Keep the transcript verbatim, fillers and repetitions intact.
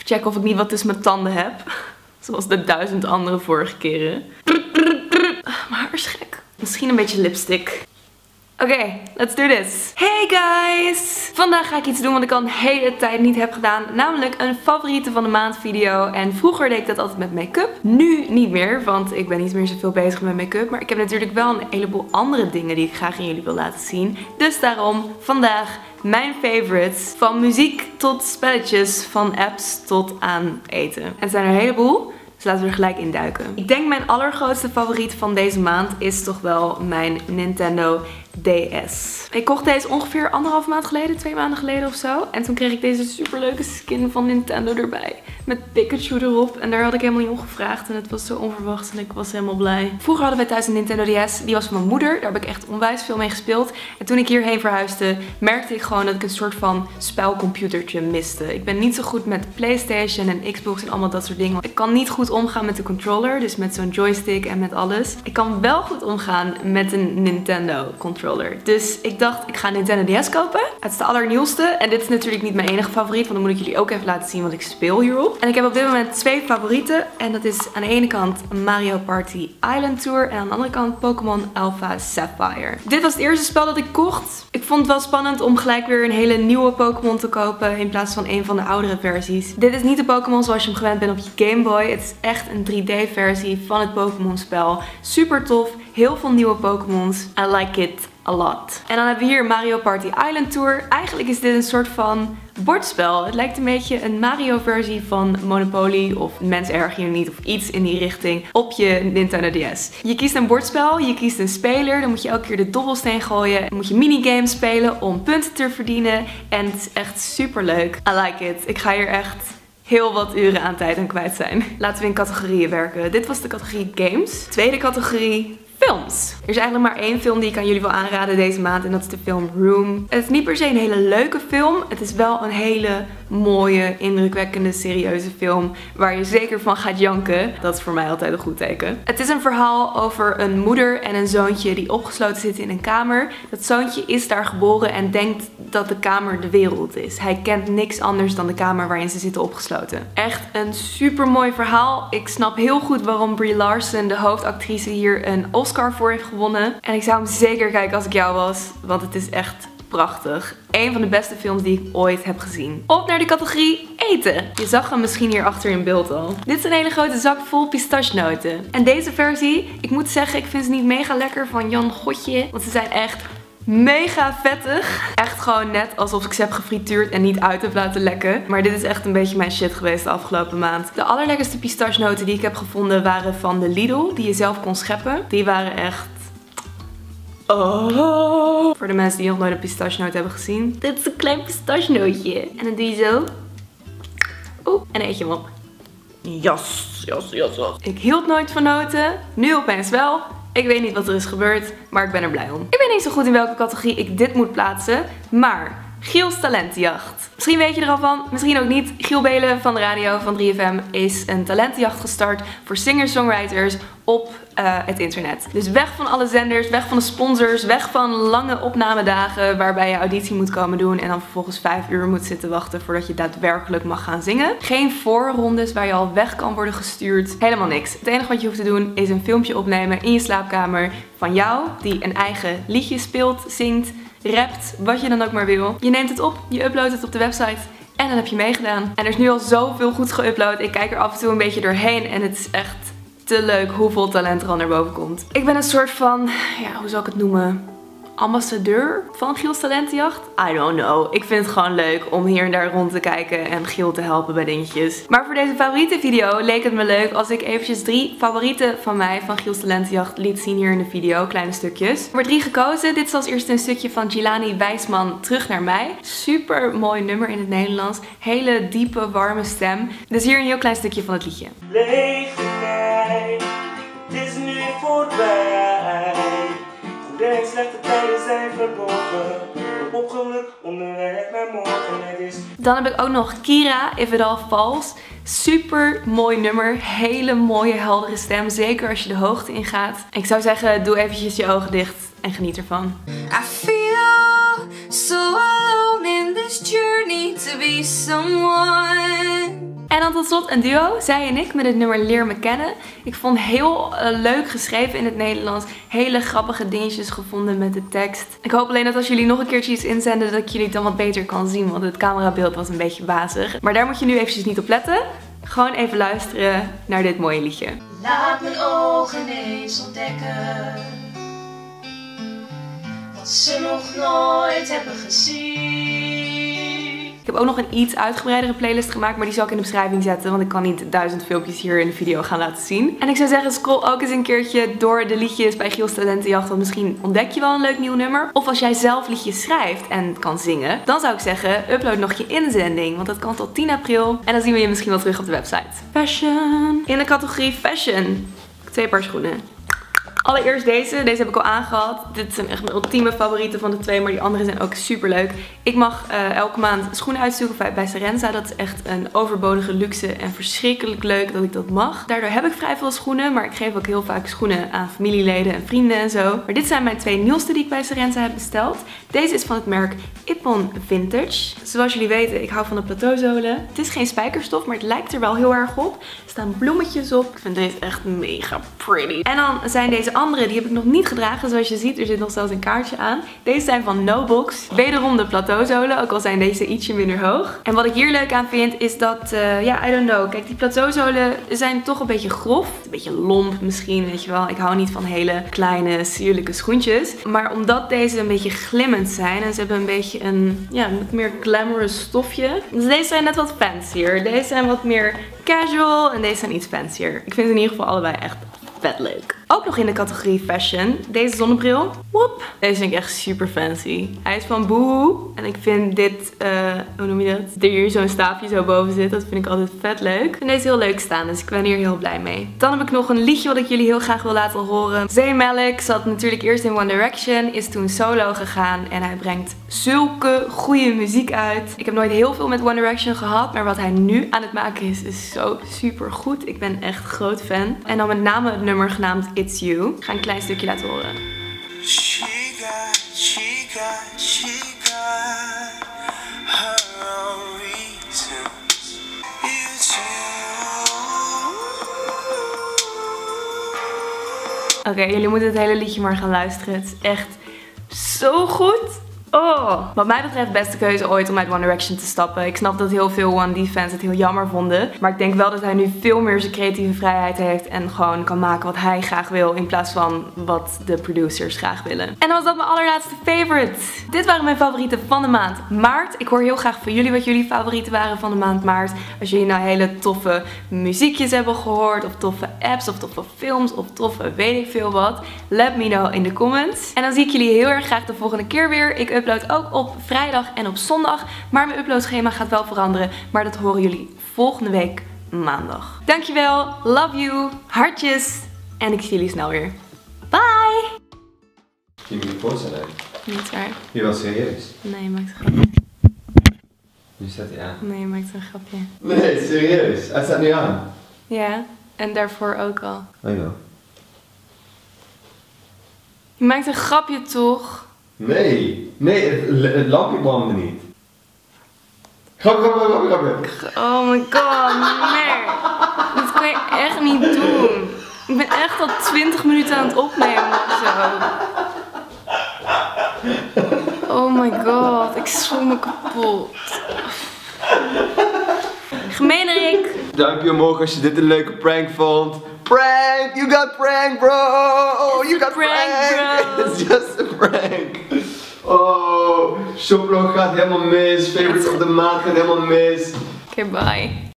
checken of ik niet wat tussen mijn tanden heb. Zoals de duizend andere vorige keren. Mijn haar is gek. Misschien een beetje lipstick. Oké, okay, let's do this. Hey guys! Vandaag ga ik iets doen wat ik al een hele tijd niet heb gedaan. Namelijk een favoriete van de maand video. En vroeger deed ik dat altijd met make-up. Nu niet meer, want ik ben niet meer zoveel bezig met make-up. Maar ik heb natuurlijk wel een heleboel andere dingen die ik graag aan jullie wil laten zien. Dus daarom vandaag mijn favorites. Van muziek tot spelletjes, van apps tot aan eten. En het zijn er een heleboel. Dus laten we er gelijk in duiken. Ik denk mijn allergrootste favoriet van deze maand is toch wel mijn Nintendo D S. Ik kocht deze ongeveer anderhalf maand geleden, twee maanden geleden of zo. En toen kreeg ik deze superleuke skin van Nintendo erbij. Met Pikachu erop. En daar had ik helemaal niet om gevraagd. En het was zo onverwacht en ik was helemaal blij. Vroeger hadden wij thuis een Nintendo D S. Die was van mijn moeder. Daar heb ik echt onwijs veel mee gespeeld. En toen ik hierheen verhuisde, merkte ik gewoon dat ik een soort van spelcomputertje miste. Ik ben niet zo goed met PlayStation en Xbox en allemaal dat soort dingen. Ik kan niet goed omgaan met de controller. Dus met zo'n joystick en met alles. Ik kan wel goed omgaan met een Nintendo controller. Dus ik dacht, ik ga een Nintendo D S kopen. Het is de allernieuwste. En dit is natuurlijk niet mijn enige favoriet. Want dan moet ik jullie ook even laten zien wat ik speel hierop. En ik heb op dit moment twee favorieten. En dat is aan de ene kant Mario Party Island Tour. En aan de andere kant Pokémon Alpha Sapphire. Dit was het eerste spel dat ik kocht. Ik vond het wel spannend om gelijk weer een hele nieuwe Pokémon te kopen. In plaats van een van de oudere versies. Dit is niet de Pokémon zoals je hem gewend bent op je Game Boy. Het is echt een drie D versie van het Pokémon spel. Super tof. Heel veel nieuwe Pokémons. I like it a lot. En dan hebben we hier Mario Party Island Tour. Eigenlijk is dit een soort van bordspel. Het lijkt een beetje een Mario versie van Monopoly of Mens erg je niet of iets in die richting op je Nintendo D S. Je kiest een bordspel, je kiest een speler, dan moet je elke keer de dobbelsteen gooien. Dan moet je minigames spelen om punten te verdienen en het is echt super leuk. I like it. Ik ga hier echt heel wat uren aan tijd aan kwijt zijn. Laten we in categorieën werken. Dit was de categorie games. Tweede categorie films. Er is eigenlijk maar één film die ik aan jullie wil aanraden deze maand en dat is de film Room. Het is niet per se een hele leuke film. Het is wel een hele mooie, indrukwekkende, serieuze film waar je zeker van gaat janken. Dat is voor mij altijd een goed teken. Het is een verhaal over een moeder en een zoontje die opgesloten zitten in een kamer. Dat zoontje is daar geboren en denkt dat de kamer de wereld is. Hij kent niks anders dan de kamer waarin ze zitten opgesloten. Echt een super mooi verhaal. Ik snap heel goed waarom Brie Larson, de hoofdactrice, hier een Oscar voor heeft gewonnen. En ik zou hem zeker kijken als ik jou was, want het is echt prachtig. Een van de beste films die ik ooit heb gezien. Op naar de categorie eten. Je zag hem misschien hier achter in beeld al. Dit is een hele grote zak vol pistachenoten. En deze versie, ik moet zeggen, ik vind ze niet mega lekker van Jan Gotje. Want ze zijn echt mega vettig. Echt gewoon net alsof ik ze heb gefrituurd en niet uit heb laten lekken. Maar dit is echt een beetje mijn shit geweest de afgelopen maand. De allerlekkerste pistachenoten die ik heb gevonden waren van de Lidl. Die je zelf kon scheppen. Die waren echt oh. Voor de mensen die nog nooit een pistachenoot hebben gezien. Dit is een klein pistachenootje. En dan doe je zo. Oeh, en eet je hem op. Jas, jas, jas, jas. Ik hield nooit van noten. Nu opeens wel. Ik weet niet wat er is gebeurd, maar ik ben er blij om. Ik weet niet zo goed in welke categorie ik dit moet plaatsen, maar Giel's talentenjacht. Misschien weet je er al van, misschien ook niet. Giel Belen van de radio van drie F M is een talentenjacht gestart voor singer-songwriters op uh, het internet. Dus weg van alle zenders, weg van de sponsors, weg van lange opnamedagen waarbij je auditie moet komen doen en dan vervolgens vijf uur moet zitten wachten voordat je daadwerkelijk mag gaan zingen. Geen voorrondes waar je al weg kan worden gestuurd. Helemaal niks. Het enige wat je hoeft te doen is een filmpje opnemen in je slaapkamer van jou die een eigen liedje speelt, zingt, rapt, wat je dan ook maar wil. Je neemt het op, je uploadt het op de website en dan heb je meegedaan. En er is nu al zoveel goed geüpload. Ik kijk er af en toe een beetje doorheen en het is echt te leuk hoeveel talent er al naar boven komt. Ik ben een soort van, ja, hoe zal ik het noemen? Ambassadeur van Giel's talentenjacht? I don't know. Ik vind het gewoon leuk om hier en daar rond te kijken en Giel te helpen bij dingetjes. Maar voor deze favoriete video leek het me leuk als ik eventjes drie favorieten van mij van Giel's talentenjacht liet zien hier in de video. Kleine stukjes. Er wordt drie gekozen. Dit is als eerste een stukje van Jelani Wijsman, Terug naar mij. Super mooi nummer in het Nederlands. Hele diepe, warme stem. Dus hier een heel klein stukje van het liedje. Leef mij, het is nu voorbij. De slechte tijden zijn verborgen. Op geluk onderweg naar morgen. Het is... Dan heb ik ook nog Kira, If It All Falls. Super mooi nummer. Hele mooie heldere stem. Zeker als je de hoogte ingaat. Ik zou zeggen, doe eventjes je ogen dicht en geniet ervan. I feel so alone in this journey to be someone. En dan tot slot een duo, zij en ik, met het nummer Leer Me Kennen. Ik vond heel uh, leuk geschreven in het Nederlands. Hele grappige dingetjes gevonden met de tekst. Ik hoop alleen dat als jullie nog een keertje iets inzenden, dat ik jullie het dan wat beter kan zien. Want het camerabeeld was een beetje bazig. Maar daar moet je nu eventjes niet op letten. Gewoon even luisteren naar dit mooie liedje. Laat mijn ogen eens ontdekken wat ze nog nooit hebben gezien. Ik heb ook nog een iets uitgebreidere playlist gemaakt, maar die zal ik in de beschrijving zetten, want ik kan niet duizend filmpjes hier in de video gaan laten zien. En ik zou zeggen, scroll ook eens een keertje door de liedjes bij Giels Talentenjacht, want misschien ontdek je wel een leuk nieuw nummer. Of als jij zelf liedjes schrijft en kan zingen, dan zou ik zeggen, upload nog je inzending, want dat kan tot tien april. En dan zien we je misschien wel terug op de website. Fashion. In de categorie fashion. Twee paar schoenen. Allereerst deze. Deze heb ik al aangehad. Dit zijn echt mijn ultieme favorieten van de twee, maar die andere zijn ook super leuk. Ik mag uh, elke maand schoenen uitzoeken bij, bij Serenza. Dat is echt een overbodige luxe en verschrikkelijk leuk dat ik dat mag. Daardoor heb ik vrij veel schoenen, maar ik geef ook heel vaak schoenen aan familieleden en vrienden en zo. Maar dit zijn mijn twee nieuwste die ik bij Serenza heb besteld. Deze is van het merk Ippon Vintage. Zoals jullie weten, ik hou van de plateauzolen. Het is geen spijkerstof, maar het lijkt er wel heel erg op. Er staan bloemetjes op. Ik vind deze echt mega pretty. En dan zijn deze andere, die heb ik nog niet gedragen. Zoals je ziet, er zit nog zelfs een kaartje aan. Deze zijn van Nobox. Wederom de plateauzolen, ook al zijn deze ietsje minder hoog. En wat ik hier leuk aan vind, is dat, uh, ja, I don't know. Kijk, die plateauzolen zijn toch een beetje grof. Een beetje lomp misschien, weet je wel. Ik hou niet van hele kleine, sierlijke schoentjes. Maar omdat deze een beetje glimmend zijn en ze hebben een beetje een, ja, een meer glamorous stofje. Dus deze zijn net wat fancier. Deze zijn wat meer casual en deze zijn iets fancier. Ik vind ze in ieder geval allebei echt vet leuk. Ook nog in de categorie fashion. Deze zonnebril. Woep. Deze vind ik echt super fancy. Hij is van Boohoo. En ik vind dit, uh, hoe noem je dat? Er hier zo'n staafje zo boven zit. Dat vind ik altijd vet leuk. Ik vind deze heel leuk staan. Dus ik ben hier heel blij mee. Dan heb ik nog een liedje wat ik jullie heel graag wil laten horen. Zayn Malik zat natuurlijk eerst in One Direction. Is toen solo gegaan. En hij brengt zulke goede muziek uit. Ik heb nooit heel veel met One Direction gehad. Maar wat hij nu aan het maken is, is zo super goed. Ik ben echt groot fan. En dan met name het nummer genaamd It's You. Ik ga een klein stukje laten horen. She got, she got, she got her own reasons. It's you. Oké, okay, jullie moeten het hele liedje maar gaan luisteren. Het is echt zo goed. Oh, wat mij betreft beste keuze ooit om uit One Direction te stappen. Ik snap dat heel veel one D fans het heel jammer vonden. Maar ik denk wel dat hij nu veel meer zijn creatieve vrijheid heeft. En gewoon kan maken wat hij graag wil. In plaats van wat de producers graag willen. En dan was dat mijn allerlaatste favorite. Dit waren mijn favorieten van de maand maart. Ik hoor heel graag van jullie wat jullie favorieten waren van de maand maart. Als jullie nou hele toffe muziekjes hebben gehoord. Of toffe apps. Of toffe films. Of toffe weet ik veel wat. Let me know in de comments. En dan zie ik jullie heel erg graag de volgende keer weer. Ik upload ook op vrijdag en op zondag. Maar mijn uploadschema gaat wel veranderen. Maar dat horen jullie volgende week maandag. Dankjewel. Love you. Hartjes. En ik zie jullie snel weer. Bye. Je moet je voorstellen. Niet waar. Je was serieus. Nee, je maakt een grapje. Nu staat hij aan. Nee, je maakt een grapje. Nee, serieus. Hij staat nu aan. Ja. En daarvoor ook al. Oh ja. Je maakt een grapje toch? Nee, nee, het, het lampje brandde niet. Grapje, grapje, grapje, grapje. Oh my god, nee. Dat kan je echt niet doen. Ik ben echt al twintig minuten aan het opnemen of zo. Oh my god, ik schrok me kapot. Gemeenerik. Duimpje omhoog als je dit een leuke prank vond. Prank! You got prank, bro! You got prank, bro! It's just a prank! Oh, shoplog gaat helemaal mis. Favorites op de maand gaat helemaal mis. Oké, okay, bye.